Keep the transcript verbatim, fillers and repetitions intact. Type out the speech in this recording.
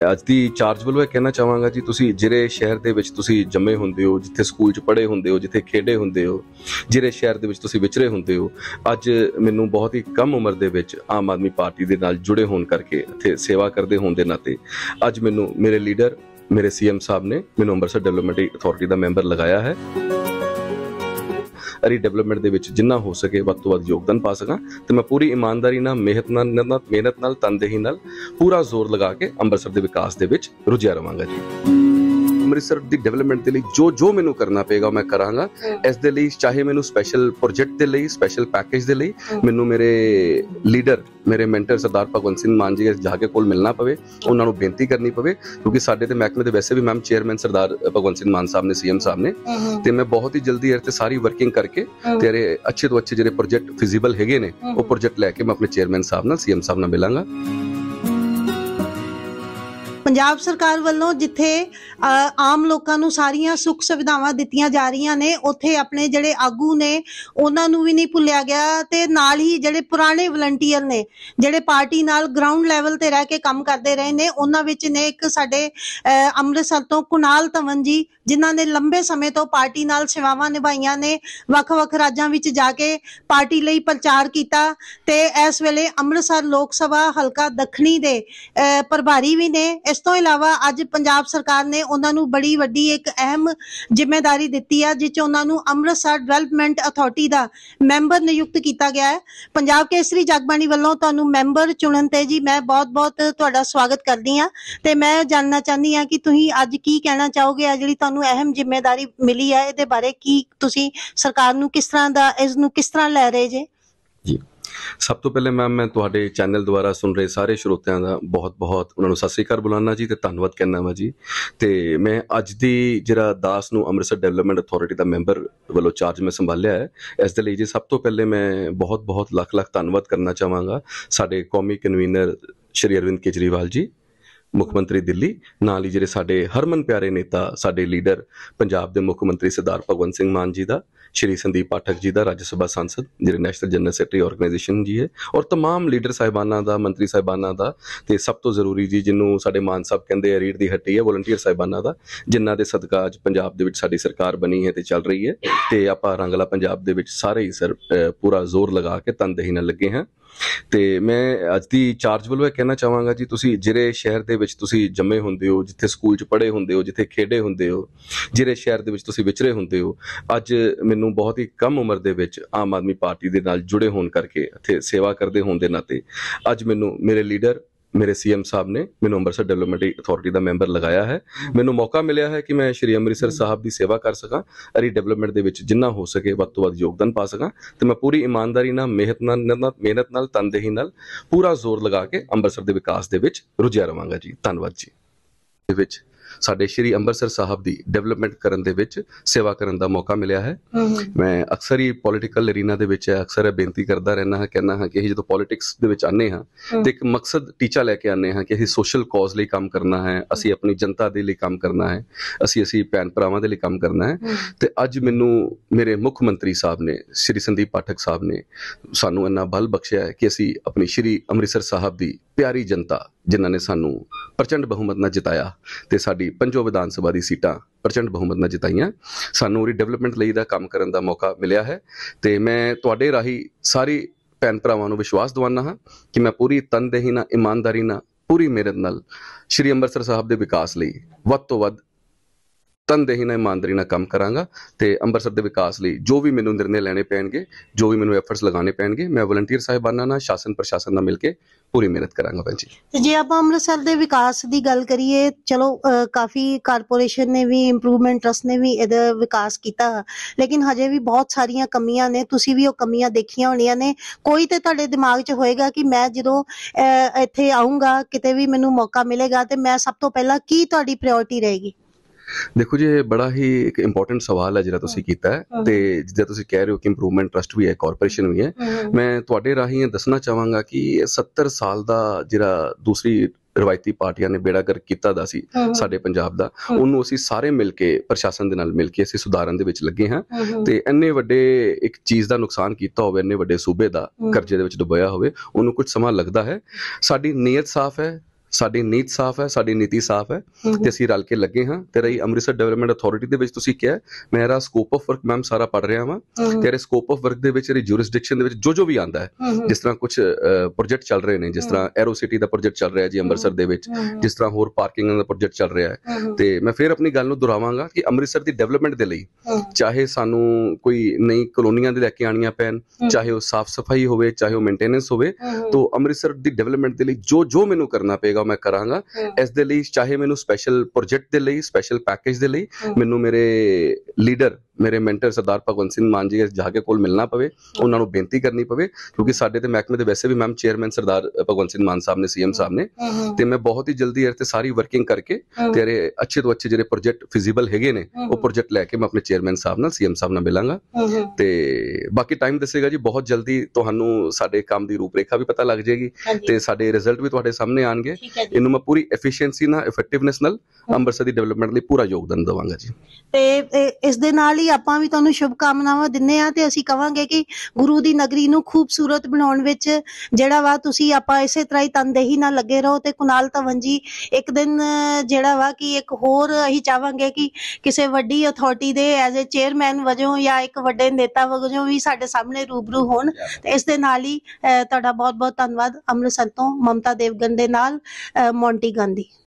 ਅੱਜ ਦੀ ਚਾਰਜ ਵੱਲੋਂ ਇਹ ਕਹਿਣਾ ਚਾਹਾਂਗਾ ਜੀ, ਤੁਸੀਂ ਜਿਹੜੇ ਸ਼ਹਿਰ ਦੇ ਵਿੱਚ ਤੁਸੀਂ ਜੰਮੇ ਹੁੰਦੇ ਹੋ, ਜਿੱਥੇ ਸਕੂਲ 'ਚ ਪੜ੍ਹੇ ਹੁੰਦੇ ਹੋ, ਜਿੱਥੇ ਖੇਡੇ ਹੁੰਦੇ ਹੋ, ਜਿਹੜੇ ਸ਼ਹਿਰ ਦੇ ਵਿੱਚ ਤੁਸੀਂ ਵਿਚਰੇ ਹੁੰਦੇ ਹੋ, ਅੱਜ ਮੈਨੂੰ ਬਹੁਤ ਹੀ ਕਮ ਉਮਰ ਦੇ ਵਿੱਚ ਆਮ ਆਦਮੀ ਪਾਰਟੀ ਦੇ ਨਾਲ ਜੁੜੇ ਹੋਣ ਕਰਕੇ, ਇੱਥੇ ਸੇਵਾ ਕਰਦੇ ਹੋਣ ਦੇ ਨਾਤੇ ਅੱਜ ਮੈਨੂੰ ਮੇਰੇ ਲੀਡਰ ਮੇਰੇ ਸੀ ਐਮ ਸਾਹਿਬ ਨੇ ਮੈਨੂੰ ਅੰਮ੍ਰਿਤਸਰ ਡਿਵੈਲਪਮੈਂਟ ਅਥਾਰਟੀ ਦਾ ਮੈਂਬਰ ਲਗਾਇਆ ਹੈ। ਅਰੀ ਡਿਵੈਲਪਮੈਂਟ ਦੇ ਵਿੱਚ ਜਿੰਨਾ ਹੋ ਸਕੇ ਵੱਧ ਤੋਂ ਵੱਧ ਯੋਗਦਾਨ ਪਾ ਸਕਾਂ ਤੇ ਮੈਂ ਪੂਰੀ ਇਮਾਨਦਾਰੀ ਨਾਲ, ਮਿਹਨਤ ਨਾਲ ਮਿਹਨਤ ਨਾਲ ਤਨਦੇਹੀ ਨਾਲ ਪੂਰਾ ਜ਼ੋਰ ਲਗਾ ਕੇ ਅੰਮ੍ਰਿਤਸਰ ਦੇ ਵਿਕਾਸ ਦੇ ਵਿੱਚ ਰੁੱਝਿਆ ਰਵਾਂਗਾ ਜੀ। ਅੰਮ੍ਰਿਤਸਰ ਦੀ ਡਿਵੈਲਪਮੈਂਟ ਦੇ ਲਈ ਜੋ ਜੋ ਮੈਨੂੰ ਕਰਨਾ ਪਏਗਾ ਮੈਂ ਕਰਾਂਗਾ। ਇਸ ਦੇ ਲਈ ਚਾਹੇ ਮੈਨੂੰ ਸਪੈਸ਼ਲ ਪ੍ਰੋਜੈਕਟ ਦੇ ਲਈ, ਸਪੈਸ਼ਲ ਪੈਕੇਜ ਦੇ ਲਈ ਮੈਨੂੰ ਮੇਰੇ ਲੀਡਰ, ਮੇਰੇ ਮੈਂਟਰ ਸਰਦਾਰ ਭਗਵੰਤ ਸਿੰਘ ਮਾਨ ਜੀ ਜਾ ਕੇ ਕੋਲ ਮਿਲਣਾ ਪਵੇ, ਉਹਨਾਂ ਨੂੰ ਬੇਨਤੀ ਕਰਨੀ ਪਵੇ, ਕਿਉਂਕਿ ਸਾਡੇ ਤੇ ਮਹਿਕਮੇ ਦੇ ਵੈਸੇ ਵੀ ਮੈਮ ਚੇਅਰਮੈਨ ਸਰਦਾਰ ਭਗਵੰਤ ਸਿੰਘ ਮਾਨ ਸਾਹਿਬ ਨੇ, ਸੀ ਐਮ ਸਾਹਿਬ ਨੇ, ਤੇ ਮੈਂ ਬਹੁਤ ਹੀ ਜਲਦੀ ਇਹ ਤੇ ਸਾਰੀ ਵਰਕਿੰਗ ਕਰਕੇ ਤੇਰੇ ਅੱਛੇ ਤੋਂ ਅੱਛੇ ਜਿਹੜੇ ਪ੍ਰੋਜੈਕਟ ਫਿਜ਼ੀਬਲ ਹੈਗੇ ਨੇ ਉਹ ਪ੍ਰੋਜੈਕਟ ਲੈ ਕੇ ਮੈਂ ਆਪਣੇ ਚੇਅਰਮੈਨ ਸਾਹਿਬ ਨਾਲ, ਸੀ ਐਮ ਸਾਹਿਬ ਨਾਲ ਮਿਲਾਂਗਾ। ਪੰਜਾਬ ਸਰਕਾਰ ਵੱਲੋਂ ਜਿੱਥੇ ਆਮ ਲੋਕਾਂ ਨੂੰ ਸਾਰੀਆਂ ਸੁੱਖ ਸੁਵਿਧਾਵਾਂ ਦਿੱਤੀਆਂ ਜਾ ਰਹੀਆਂ ਨੇ, ਉੱਥੇ ਆਪਣੇ ਜਿਹੜੇ ਆਗੂ ਨੇ ਉਹਨਾਂ ਨੂੰ ਵੀ ਨਹੀਂ ਭੁੱਲਿਆ ਗਿਆ ਤੇ ਨਾਲ ਹੀ ਜਿਹੜੇ ਪੁਰਾਣੇ ਵਲੰਟੀਅਰ ਨੇ, ਜਿਹੜੇ ਪਾਰਟੀ ਨਾਲ ਗਰਾਊਂਡ ਲੈਵਲ ਤੇ ਰਹਿ ਕੇ ਕੰਮ ਕਰਦੇ ਰਹੇ ਨੇ, ਉਹਨਾਂ ਵਿੱਚ ਨੇ ਇੱਕ ਸਾਡੇ ਅੰਮ੍ਰਿਤਸਰ ਤੋਂ ਕੁਨਾਲ ਧਵਨ ਜੀ, ਜਿਨ੍ਹਾਂ ਨੇ ਲੰਬੇ ਸਮੇਂ ਤੋਂ ਪਾਰਟੀ ਨਾਲ ਸੇਵਾਵਾਂ ਨਿਭਾਈਆਂ ਨੇ, ਵੱਖ-ਵੱਖ ਰਾਜਾਂ ਵਿੱਚ ਜਾ ਕੇ ਪਾਰਟੀ ਲਈ ਪ੍ਰਚਾਰ ਕੀਤਾ ਤੇ ਇਸ ਵੇਲੇ ਅੰਮ੍ਰਿਤਸਰ ਲੋਕ ਸਭਾ ਹਲਕਾ ਦੱਖਣੀ ਦੇ ਪ੍ਰਭਾਰੀ ਵੀ ਨੇ। ਇਸ ਤੋਂ ਇਲਾਵਾ ਅੱਜ ਪੰਜਾਬ ਸਰਕਾਰ ਨੇ ਉਹਨਾਂ ਨੂੰ ਬੜੀ ਵੱਡੀ ਇੱਕ ਅਹਿਮ ਜ਼ਿੰਮੇਵਾਰੀ ਦਿੱਤੀ ਹੈ, ਜਿਸ 'ਚ ਉਹਨਾਂ ਨੂੰ ਅੰਮ੍ਰਿਤਸਰ ਡਿਵੈਲਪਮੈਂਟ ਅਥਾਰਟੀ ਦਾ ਮੈਂਬਰ ਨਿਯੁਕਤ ਕੀਤਾ ਗਿਆ ਹੈ। ਪੰਜਾਬ ਕੇਸਰੀ ਜਗਬਾਣੀ ਵੱਲੋਂ ਤੁਹਾਨੂੰ ਮੈਂਬਰ ਚੁਣਨ ਤੇ ਜੀ ਮੈਂ ਬਹੁਤ-ਬਹੁਤ ਤੁਹਾਡਾ ਸਵਾਗਤ ਕਰਦੀ ਹਾਂ ਤੇ ਮੈਂ ਜਾਣਨਾ ਚਾਹੁੰਦੀ ਹਾਂ ਕਿ ਤੁਸੀਂ ਅੱਜ ਕੀ ਕਹਿਣਾ ਚਾਹੋਗੇ। ਆ ਜਿਹੜੀ ਤੁਹਾਨੂੰ ਅਹਿਮ ਜ਼ਿੰਮੇਵਾਰੀ ਮਿਲੀ ਹੈ, ਇਹਦੇ ਬਾਰੇ ਕੀ ਤੁਸੀਂ ਸਰਕਾਰ ਨੂੰ ਕਿਸ ਤਰ੍ਹਾਂ ਦਾ, ਇਸ ਨੂੰ ਕਿਸ ਤਰ੍ਹਾਂ ਲੈ ਰਹੇ ਜੇ? ਜੀ, ਸਭ ਤੋਂ ਪਹਿਲੇ ਮੈਮ ਮੈਂ ਤੁਹਾਡੇ ਚੈਨਲ ਦੁਆਰਾ ਸੁਣ ਰਹੇ ਸਾਰੇ ਸਰੋਤਿਆਂ ਦਾ ਬਹੁਤ-ਬਹੁਤ ਉਹਨਾਂ ਨੂੰ ਸਤਿ ਸ੍ਰੀ ਅਕਾਲ ਬੁਲਾਉਣਾ ਜੀ ਤੇ ਧੰਨਵਾਦ ਕਹਿਣਾ ਵਾ ਜੀ। ਤੇ ਮੈਂ ਅੱਜ ਦੀ ਜਿਹੜਾ ਦਾਸ ਨੂੰ ਅੰਮ੍ਰਿਤਸਰ ਡਿਵੈਲਪਮੈਂਟ ਅਥਾਰਟੀ ਦਾ ਮੈਂਬਰ ਵੱਲੋਂ ਚਾਰਜ ਮੈਂ ਸੰਭਾਲਿਆ ਹੈ, ਇਸ ਦੇ ਲਈ ਜੀ ਸਭ ਤੋਂ ਪਹਿਲੇ ਮੈਂ ਬਹੁਤ-ਬਹੁਤ ਲੱਖ-ਲੱਖ ਧੰਨਵਾਦ ਕਰਨਾ ਚਾਹਾਂਗਾ ਸਾਡੇ ਕੌਮੀ ਕਨਵੀਨਰ ਸ਼੍ਰੀ ਅਰਵਿੰਦ ਕੇਜਰੀਵਾਲ ਜੀ, ਮੁੱਖ ਮੰਤਰੀ ਦਿੱਲੀ, ਨਾਲ ਹੀ ਜਿਹੜੇ ਸਾਡੇ ਹਰਮਨ ਪਿਆਰੇ ਨੇਤਾ, ਸਾਡੇ ਲੀਡਰ ਪੰਜਾਬ ਦੇ ਮੁੱਖ ਮੰਤਰੀ ਸਰਦਾਰ ਭਗਵੰਤ ਸਿੰਘ ਮਾਨ ਜੀ ਦਾ, ਸ਼੍ਰੀ ਸੰਦੀਪ ਪਾਠਕ ਜੀ ਦਾ, ਰਾਜ ਸਭਾ ਸੰਸਦ ਜਿਹੜੇ ਨੈਸ਼ਨਲ ਜਨਰਲ ਸੈਕਟਰੀ ਆਰਗੇਨਾਈਜੇਸ਼ਨ ਜੀ ਹੈ, ਔਰ ਤਮਾਮ ਲੀਡਰ ਸਾਹਿਬਾਨਾਂ ਦਾ, ਮੰਤਰੀ ਸਾਹਿਬਾਨਾਂ ਦਾ, ਤੇ ਸਭ ਤੋਂ ਜ਼ਰੂਰੀ ਜੀ ਜਿਹਨੂੰ ਸਾਡੇ ਮਾਨ ਸਾਹਿਬ ਕਹਿੰਦੇ ਆ ਰੀੜ ਦੀ ਹੱਡੀ ਹੈ, ਵਲੰਟੀਅਰ ਸਾਹਿਬਾਨਾਂ ਦਾ, ਜਿਨ੍ਹਾਂ ਦੇ ਸਦਕਾ ਅੱਜ ਪੰਜਾਬ ਦੇ ਵਿੱਚ ਸਾਡੀ ਸਰਕਾਰ ਬਣੀ ਹੈ ਤੇ ਚੱਲ ਰਹੀ ਹੈ ਤੇ ਆਪਾਂ ਰੰਗਲਾ ਪੰਜਾਬ ਦੇ ਵਿੱਚ ਸਾਰੇ ਹੀ ਸਰ ਪੂਰਾ ਜ਼ੋਰ ਲਗਾ ਕੇ ਤਨਦੇਹੀ ਨਾਲ ਲੱਗੇ ਹਾਂ। ਤੇ ਮੈਂ ਅੱਜ ਦੀ ਚਾਰਜ ਵੱਲੋਂ ਇਹ ਕਹਿਣਾ ਚਾਹਾਂਗਾ ਜੀ, ਤੁਸੀਂ ਜਿਹੜੇ ਸ਼ਹਿਰ ਦੇ ਵਿੱਚ ਤੁਸੀਂ ਜੰਮੇ ਹੁੰਦੇ ਹੋ, ਜਿੱਥੇ ਸਕੂਲ 'ਚ ਪੜ੍ਹੇ ਹੁੰਦੇ ਹੋ, ਜਿੱਥੇ ਖੇਡੇ ਹੁੰਦੇ ਹੋ, ਜਿਹੜੇ ਸ਼ਹਿਰ ਦੇ ਵਿੱਚ ਤੁਸੀਂ ਵਿਚਰੇ ਹੁੰਦੇ ਹੋ, ਅੱਜ ਮੈਨੂੰ ਬਹੁਤ ਹੀ ਕਮ ਉਮਰ ਦੇ ਵਿੱਚ ਆਮ ਆਦਮੀ ਪਾਰਟੀ ਦੇ ਨਾਲ ਜੁੜੇ ਹੋਣ ਕਰਕੇ, ਇੱਥੇ ਸੇਵਾ ਕਰਦੇ ਹੋਣ ਦੇ ਨਾਤੇ ਅੱਜ ਮੈਨੂੰ ਮੇਰੇ ਲੀਡਰ ਮੇਰੇ ਸੀ ਐਮ ਸਾਹਿਬ ਨੇ ਮੈਨੂੰ ਅੰਮ੍ਰਿਤਸਰ ਡਿਵੈਲਪਮੈਂਟ ਅਥਾਰਟੀ ਦਾ ਮੈਂਬਰ ਲਗਾਇਆ ਹੈ। ਮੈਨੂੰ ਮੌਕਾ ਮਿਲਿਆ ਹੈ ਕਿ ਮੈਂ ਸ਼੍ਰੀ ਅੰਮ੍ਰਿਤਸਰ ਸਾਹਿਬ ਦੀ ਸੇਵਾ ਕਰ ਸਕਾਂ, ਅਰੀ ਡਿਵੈਲਪਮੈਂਟ ਦੇ ਵਿੱਚ ਜਿੰਨਾ ਹੋ ਸਕੇ ਵੱਧ ਤੋਂ ਵੱਧ ਯੋਗਦਾਨ ਪਾ ਸਕਾਂ ਤੇ ਮੈਂ ਪੂਰੀ ਇਮਾਨਦਾਰੀ ਨਾਲ, ਮਿਹਨਤ ਨਾਲ ਮਿਹਨਤ ਨਾਲ ਤਨਦੇਹੀ ਨਾਲ ਪੂਰਾ ਜ਼ੋਰ ਲਗਾ ਕੇ ਅੰਮ੍ਰਿਤਸਰ ਦੇ ਵਿਕਾਸ ਦੇ ਵਿੱਚ ਰੁੱਝਿਆ ਰਵਾਂਗਾ ਜੀ। ਧੰਨਵਾਦ ਜੀ। ਦੇ ਵਿੱਚ ਸਾਡੇ ਸ਼੍ਰੀ ਅੰਮ੍ਰਿਤਸਰ ਸਾਹਿਬ ਦੀ ਡਿਵੈਲਪਮੈਂਟ ਕਰਨ ਦੇ ਵਿੱਚ ਸੇਵਾ ਕਰਨ ਦਾ ਮੌਕਾ ਮਿਲਿਆ ਹੈ। ਮੈਂ ਅਕਸਰ ਹੀ ਪੋਲੀਟੀਕਲ ਅਰੀਨਾ ਦੇ ਵਿੱਚ ਅਕਸਰ ਬੇਨਤੀ ਕਰਦਾ ਰਹਿਣਾ ਹਾਂ, ਕਹਿੰਦਾ ਹਾਂ ਕਿ ਅਸੀਂ ਜਦੋਂ ਪੋਲੀਟਿਕਸ ਦੇ ਵਿੱਚ ਆਉਂਦੇ ਹਾਂ ਤੇ ਇੱਕ ਮਕਸਦ, ਟੀਚਾ ਲੈ ਕੇ ਆਉਂਦੇ ਹਾਂ ਕਿ ਅਸੀਂ ਸੋਸ਼ਲ ਕਾਜ਼ ਲਈ ਕੰਮ ਕਰਨਾ ਹੈ, ਅਸੀਂ ਆਪਣੀ ਜਨਤਾ ਦੇ ਲਈ ਕੰਮ ਕਰਨਾ ਹੈ, ਅਸੀਂ ਅਸੀਂ ਭੈਣ ਭਰਾਵਾਂ ਦੇ ਲਈ ਕੰਮ ਕਰਨਾ ਹੈ। ਤੇ ਅੱਜ ਮੈਨੂੰ ਮੇਰੇ ਮੁੱਖ ਮੰਤਰੀ ਸਾਹਿਬ ਨੇ, ਸ਼੍ਰੀ ਸੰਦੀਪ ਪਾਠਕ ਸਾਹਿਬ ਨੇ ਸਾਨੂੰ ਇੰਨਾ ਬਲ ਬਖਸ਼ਿਆ ਹੈ ਕਿ ਅਸੀਂ ਆਪਣੀ ਸ਼੍ਰੀ ਅੰਮ੍ਰਿਤਸਰ ਸਾਹਿਬ ਦੀ ਪਿਆਰੀ ਜਨਤਾ, ਜਿਨ੍ਹਾਂ ਨੇ ਸਾਨੂੰ ਪ੍ਰਚੰਡ ਬਹੁਮਤ ਨਾਲ ਜਿਤਾਇਆ ਤੇ ਸਾਡੀ ਪੰਜੋ ਵਿਧਾਨ ਸਭਾ ਦੀ ਸੀਟਾਂ ਪ੍ਰਚੰਡ ਬਹੁਮਤ ਨਾਲ ਜਿਤਾਈਆਂ, ਸਾਨੂੰ ਉਹਦੀ ਡਿਵੈਲਪਮੈਂਟ ਲਈ ਦਾ ਕੰਮ ਕਰਨ ਦਾ ਮੌਕਾ ਮਿਲਿਆ ਹੈ। ਤੇ ਮੈਂ ਤੁਹਾਡੇ ਰਾਹੀਂ ਸਾਰੀ ਭੈਣ ਭਰਾਵਾਂ ਨੂੰ ਵਿਸ਼ਵਾਸ ਦਿਵਾਉਂਦਾ ਹਾਂ ਕਿ ਮੈਂ ਪੂਰੀ ਤਨਦੇਹੀ ਨਾਲ, ਇਮਾਨਦਾਰੀ ਨਾਲ, ਪੂਰੀ ਮਿਹਨਤ ਨਾਲ ਸ਼੍ਰੀ ਅੰਮ੍ਰਿਤਸਰ ਸਾਹਿਬ ਦੇ ਵਿਕਾਸ ਲਈ ਵੱਧ ਤੋਂ ਵੱਧ ਤਨਦੇਹੀ ਨਾਲ, ਇਮਾਨਦਾਰੀ ਨਾਲ ਕੰਮ ਕਰਾਂਗਾ ਤੇ ਅੰਮ੍ਰਿਤਸਰ ਦੇ ਵਿਕਾਸ ਲਈ ਜੋ ਵੀ ਮੈਨੂੰ ਨਿਰਣੇ ਲੈਣੇ ਪੈਣਗੇ, ਜੋ ਵੀ ਮੈਨੂੰ ਐਫਰਟਸ ਲਗਾਉਣੇ ਪੈਣਗੇ, ਮੈਂ ਵਲੰਟੀਅਰ ਸਾਹਿਬਾਨਾਂ ਨਾਲ, ਸ਼ਾਸਨ ਪ੍ਰਸ਼ਾਸਨ ਨਾਲ ਮਿਲ ਕੇ ਪੂਰੀ ਮਿਹਨਤ ਕਰਾਂਗਾ ਭੈਣ ਜੀ। ਤੇ ਜੇ ਆਪਾਂ ਅੰਮ੍ਰਿਤਸਰ ਦੇ ਵਿਕਾਸ ਦੀ ਗੱਲ ਕਰੀਏ, ਚਲੋ ਕਾਫੀ ਕਾਰਪੋਰੇਸ਼ਨ ਨੇ ਵੀ, ਇੰਪਰੂਵਮੈਂਟ ਟਰਸਟ ਨੇ ਵੀ ਇਹਦਾ ਵਿਕਾਸ ਕੀਤਾ, ਲੇਕਿਨ ਹਜੇ ਵੀ ਬਹੁਤ ਸਾਰੀਆਂ ਕਮੀਆਂ ਨੇ। ਤੁਸੀਂ ਵੀ ਉਹ ਕਮੀਆਂ ਦੇਖੀਆਂ ਹੋਣੀਆਂ ਨੇ। ਕੋਈ ਤੇ ਤੁਹਾਡੇ ਦਿਮਾਗ 'ਚ ਹੋਏਗਾ ਕਿ ਮੈਂ ਜਦੋਂ ਇੱਥੇ ਆਊਂਗਾ, ਕਿਤੇ ਵੀ ਮੈਨੂੰ ਮੌਕਾ ਮਿਲੇਗਾ ਤੇ ਮੈਂ ਸਭ ਤੋਂ ਪਹਿਲਾਂ ਕੀ ਤੁਹਾਡੀ ਪ੍ਰਾਇੋਰਟੀ ਰਹੇਗੀ? ਦੇਖੋ ਜੀ, ਇਹ ਬੜਾ ਹੀ ਇੱਕ ਇੰਪੋਰਟੈਂਟ ਸਵਾਲ ਹੈ ਜਿਹੜਾ ਤੁਸੀਂ ਕੀਤਾ ਹੈ ਤੇ ਜਿੱਦਾਂ ਤੁਸੀਂ ਕਹਿ ਰਹੇ ਹੋ ਕਿ ਇੰਪਰੂਵਮੈਂਟ ਟਰਸਟ ਵੀ ਹੈ, ਕਾਰਪੋਰੇਸ਼ਨ ਵੀ ਹੈ। ਮੈਂ ਤੁਹਾਡੇ ਰਾਹੀਂ ਇਹ ਦੱਸਣਾ ਚਾਹਾਂਗਾ ਕਿ ਸੱਤਰ ਸਾਲ ਦਾ ਜਿਹੜਾ ਦੂਸਰੀ ਰਵਾਇਤੀ ਪਾਰਟੀਆਂ ਨੇ ਬੇੜਾ ਗਰਕ ਕੀਤਾ ਦਾ ਸੀ ਸਾਡੇ ਪੰਜਾਬ ਦਾ, ਉਹਨੂੰ ਅਸੀਂ ਸਾਰੇ ਮਿਲ ਕੇ, ਪ੍ਰਸ਼ਾਸਨ ਦੇ ਨਾਲ ਮਿਲ ਕੇ ਅਸੀਂ ਸੁਧਾਰਨ ਦੇ ਵਿੱਚ ਲੱਗੇ ਹਾਂ। ਤੇ ਇੰਨੇ ਵੱਡੇ ਇੱਕ ਚੀਜ਼ ਦਾ ਨੁਕਸਾਨ ਕੀਤਾ ਹੋਵੇ, ਇੰਨੇ ਵੱਡੇ ਸੂਬੇ ਦਾ ਕਰਜ਼ੇ ਦੇ ਵਿੱਚ ਡੁਬੋਇਆ ਹੋਵੇ, ਉਹਨੂੰ ਕੁਝ ਸਮਾਂ ਲੱਗਦਾ ਹੈ। ਸਾਡੀ ਨੀਅਤ ਸਾਫ਼ ਹੈ, ਸਾਡੀ ਨੀਤ ਸਾਫ਼ ਹੈ, ਸਾਡੀ ਨੀਤੀ ਸਾਫ਼ ਹੈ ਤੇ ਅਸੀਂ ਰਲ ਕੇ ਲੱਗੇ ਹਾਂ। ਤੇ ਰਹੀ ਅੰਮ੍ਰਿਤਸਰ ਡਿਵੈਲਪਮੈਂਟ ਅਥਾਰਟੀ ਦੇ ਵਿੱਚ ਤੁਸੀਂ ਕਿਹਾ, ਮੇਰਾ ਸਕੋਪ ਆਫ ਵਰਕ ਮੈਮ ਸਾਰਾ ਪੜ ਰਿਹਾ ਵਾਂ। ਤੇਰੇ ਸਕੋਪ ਆਫ ਵਰਕ ਦੇ ਵਿੱਚ ਇਹਦੀ ਜੂਰਿਸਡਿਕਸ਼ਨ ਦੇ ਵਿੱਚ ਜੋ ਜੋ ਵੀ ਆਂਦਾ ਹੈ, ਜਿਸ ਤਰ੍ਹਾਂ ਕੁਝ ਪ੍ਰੋਜੈਕਟ ਚੱਲ ਰਹੇ ਨੇ, ਜਿਸ ਤਰ੍ਹਾਂ ਐਰੋ ਸਿਟੀ ਦਾ ਪ੍ਰੋਜੈਕਟ ਚੱਲ ਰਿਹਾ ਜੀ ਅੰਮ੍ਰਿਤਸਰ ਦੇ ਵਿੱਚ, ਜਿਸ ਤਰ੍ਹਾਂ ਹੋਰ ਪਾਰਕਿੰਗ ਦਾ ਪ੍ਰੋਜੈਕਟ ਚੱਲ ਰਿਹਾ ਹੈ। ਤੇ ਮੈਂ ਫਿਰ ਆਪਣੀ ਗੱਲ ਨੂੰ ਦੁਹਰਾਵਾਂਗਾ ਕਿ ਅੰਮ੍ਰਿਤਸਰ ਦੀ ਡਿਵੈਲਪਮੈਂਟ ਦੇ ਲਈ ਚਾਹੇ ਸਾਨੂੰ ਕੋਈ ਨਈ ਕਲੋਨੀਆਂ ਦੇ ਲੈ ਕੇ ਆਣੀਆਂ ਪੈਣ, ਚਾਹੇ ਉਹ ਸਾਫ਼ ਸਫਾਈ ਹੋਵੇ, ਚਾਹੇ ਉਹ ਮੇਨਟੇਨੈਂਸ ਹੋਵੇ, ਤਾਂ ਅੰਮ੍ਰਿਤਸਰ ਦੀ ਡਿਵੈਲਪਮੈਂਟ ਦੇ ਲਈ ਜੋ ਜੋ ਮੈਨੂੰ ਕਰਨਾ ਪਏਗਾ ਮੈਂ ਕਰਾਂਗਾ। ਇਸ ਦੇ ਲਈ ਚਾਹੇ ਮੈਨੂੰ ਸਪੈਸ਼ਲ ਪ੍ਰੋਜੈਕਟ ਦੇ ਲਈ, ਸਪੈਸ਼ਲ ਪੈਕੇਜ ਦੇ ਲਈ ਮੈਨੂੰ ਮੇਰੇ ਲੀਡਰ, ਮੇਰੇ ਮੈਂਟਰ ਸਰਦਾਰ ਭਗਵੰਤ ਸਿੰਘ ਮਾਨ ਜੀ ਜਾ ਕੇ ਕੋਲ ਮਿਲਣਾ ਪਵੇ, ਉਹਨਾਂ ਨੂੰ ਬੇਨਤੀ ਕਰਨੀ ਪਵੇ, ਕਿਉਂਕਿ ਸਾਡੇ ਤੇ ਮਹਿਕਮੇ ਦੇ ਵੈਸੇ ਵੀ ਮੈਮ ਚੇਅਰਮੈਨ ਸਰਦਾਰ ਭਗਵੰਤ ਸਿੰਘ ਮਾਨ ਸਾਹਿਬ ਨੇ, ਸੀਐਮ ਸਾਹਿਬ ਨੇ, ਤੇ ਮੈਂ ਬਹੁਤ ਹੀ ਜਲਦੀ ਇਹ ਤੇ ਸਾਰੀ ਵਰਕਿੰਗ ਕਰਕੇ ਤੇਰੇ ਅੱਛੇ ਤੋਂ ਅੱਛੇ ਜਿਹੜੇ ਪ੍ਰੋਜੈਕਟ ਫਿਜ਼ੀਬਲ ਹੈਗੇ ਨੇ ਉਹ ਪ੍ਰੋਜੈਕਟ ਲੈ ਕੇ ਮੈਂ ਆਪਣੇ ਚੇਅਰਮੈਨ ਸਾਹਿਬ ਨਾਲ, ਸੀਐਮ ਸਾਹਿਬ ਨਾਲ ਮਿਲਾਂਗਾ। ਤੇ ਬਾਕੀ ਟਾਈਮ ਦੱਸੇਗਾ ਜੀ, ਬਹੁਤ ਜਲਦੀ ਤੁਹਾਨੂੰ ਸਾਡੇ ਕੰਮ ਦੀ ਰੂਪਰੇਖਾ ਵੀ ਪਤਾ ਲੱਗ ਜਾਏਗੀ ਤੇ ਸਾਡੇ ਰਿਜ਼ਲਟ ਵੀ ਤੁਹਾਡੇ ਸਾਹਮਣੇ ਆਣਗੇ। ਇਹਨੂੰ ਮੈਂ ਪੂਰੀ ਐਫੀਸ਼ੀਐਂਸੀ ਨਾਲ, ਇਫੈਕਟਿਵਨੈਸ ਨਾਲ ਅੰਮ੍ਰਿਤਸਰ ਦੀ ਡਿਵੈਲਪਮੈਂਟ ਲਈ ਪੂਰਾ ਯੋਗਦਾਨ ਦੇਵਾਂਗਾ ਜੀ। ਤੇ ਇਸ ਦੇ ਨਾਲ ਹੀ ਆਪਾਂ ਵੀ ਤੁਹਾਨੂੰ ਸ਼ੁਭ ਕਾਮਨਾਵਾਂ ਦਿੰਨੇ ਆ ਤੇ ਅਸੀਂ ਕਵਾਂਗੇ ਕਿ ਗੁਰੂ ਦੀ ਨਗਰੀ ਨੂੰ ਖੂਬਸੂਰਤ ਬਣਾਉਣ ਵਿੱਚ ਜਿਹੜਾ ਵਾ ਤੁਸੀਂ ਆਪਾਂ ਇਸੇ ਤਰ੍ਹਾਂ ਹੀ ਤਨਦੇਹੀ ਨਾਲ ਲੱਗੇ ਰਹੋ। ਤੇ ਕੁਨਾਲ ਧਵਨ ਜੀ ਇੱਕ ਦਿਨ ਜਿਹੜਾ ਵਾ ਕਿ ਇੱਕ ਹੋਰ ਅਸੀਂ ਚਾਹਾਂਗੇ ਕਿ ਕਿਸੇ ਵੱਡੀ ਅਥਾਰਟੀ ਦੇ ਐਜ਼ ਏ ਚੇਅਰਮੈਨ ਵਜੋਂ ਜਾਂ ਇੱਕ ਵੱਡੇ ਨੇਤਾ ਵਜੋਂ ਵੀ ਸਾਡੇ ਸਾਹਮਣੇ ਰੂਬਰੂ ਹੋਣ। ਤੇ ਇਸ ਦੇ ਨਾਲ ਹੀ ਤੁਹਾਡਾ ਬਹੁਤ ਬਹੁਤ ਧੰਨਵਾਦ। ਅੰਮ੍ਰਿਤਸਰ ਤੋਂ ਮਮਤਾ ਦੇਵਗਨ ਦੇ ਨਾਲ ਮੌਂਟੀ ਗਾਂਧੀ।